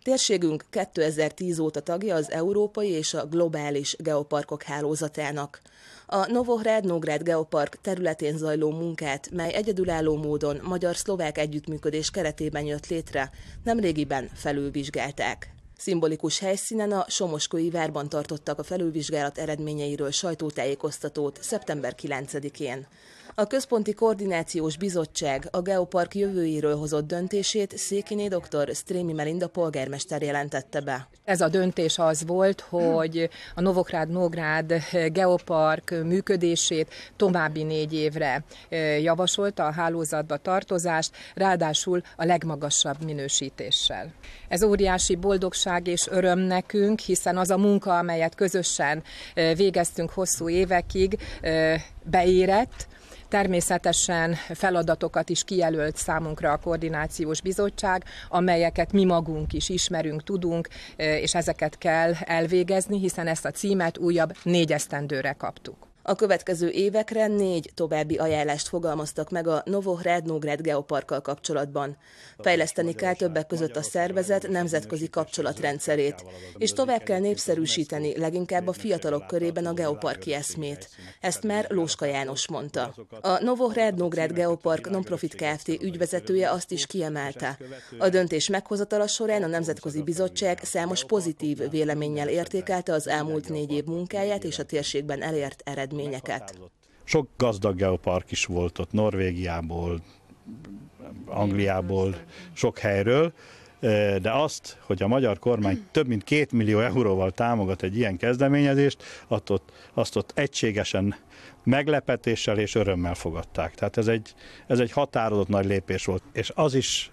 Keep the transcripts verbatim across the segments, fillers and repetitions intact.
Térségünk kétezer-tíz óta tagja az európai és a globális geoparkok hálózatának. A Novohrad-Nógrád Geopark területén zajló munkát, mely egyedülálló módon magyar-szlovák együttműködés keretében jött létre, nemrégiben felülvizsgálták. Szimbolikus helyszínen a Somoskói várban tartottak a felülvizsgálat eredményeiről sajtótájékoztatót szeptember kilencedikén. A Központi Koordinációs Bizottság a geopark jövőjéről hozott döntését Székiné dr. Strémi Melinda polgármester jelentette be. Ez a döntés az volt, hogy a Novohrad-Nógrád geopark működését további négy évre javasolta a hálózatba tartozást, ráadásul a legmagasabb minősítéssel. Ez óriási boldogság és öröm nekünk, hiszen az a munka, amelyet közösen végeztünk hosszú évekig, beérett. Természetesen feladatokat is kijelölt számunkra a Koordinációs Bizottság, amelyeket mi magunk is ismerünk, tudunk, és ezeket kell elvégezni, hiszen ezt a címet újabb négy esztendőre kaptuk. A következő évekre négy további ajánlást fogalmaztak meg a Novohrad-Nógrád Geoparkkal kapcsolatban. Fejleszteni kell többek között a szervezet nemzetközi kapcsolatrendszerét, és tovább kell népszerűsíteni leginkább a fiatalok körében a geoparki eszmét. Ezt már Lóska János mondta. A Novohrad-Nógrád Geopark Nonprofit Kft. Ügyvezetője azt is kiemelte. A döntés meghozatala során a Nemzetközi Bizottság számos pozitív véleménnyel értékelte az elmúlt négy év munkáját és a térségben elért eredményeket. Sok gazdag geopark is volt ott, Norvégiából, Angliából, sok helyről, de azt, hogy a magyar kormány több mint két millió euróval támogat egy ilyen kezdeményezést, azt ott, azt ott egységesen meglepetéssel és örömmel fogadták. Tehát ez egy, ez egy határozott nagy lépés volt, és az is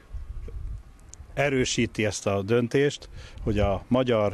erősíti ezt a döntést, hogy a magyar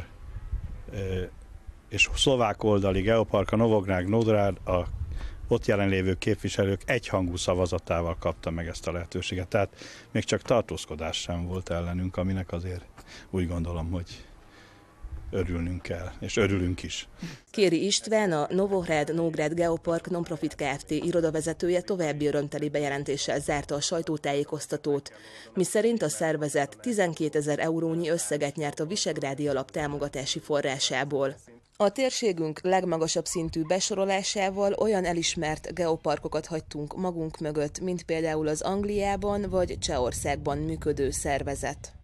és szlovák oldali geopark, a Novohrad-Nógrád, a ott jelenlévő képviselők egyhangú szavazatával kapta meg ezt a lehetőséget. Tehát még csak tartózkodás sem volt ellenünk, aminek azért úgy gondolom, hogy örülnünk kell, és örülünk is. Kéri István, a Novohrad-Nógrád Geopark Nonprofit Kft. Irodavezetője további örömteli bejelentéssel zárta a sajtótájékoztatót, miszerint a szervezet tizenkétezer eurónyi összeget nyert a Visegrádi Alap támogatási forrásából. A térségünk legmagasabb szintű besorolásával olyan elismert geoparkokat hagytunk magunk mögött, mint például az Angliában vagy Csehországban működő szervezet.